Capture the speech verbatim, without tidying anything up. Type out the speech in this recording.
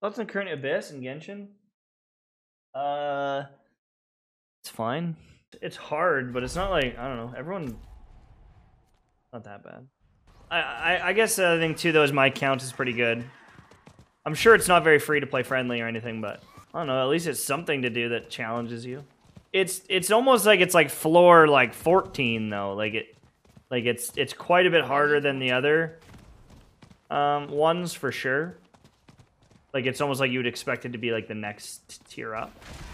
Thoughts on current Abyss and Genshin? Uh, it's fine. It's hard, but it's not like, I don't know, everyone... Not that bad. I, I, I guess I think, too, though, is my count is pretty good. I'm sure it's not very free-to-play friendly or anything, but... I don't know, at least it's something to do that challenges you. It's it's almost like it's like floor like fourteen though. Like it like it's it's quite a bit harder than the other um ones for sure. Like it's almost like you would expect it to be like the next tier up.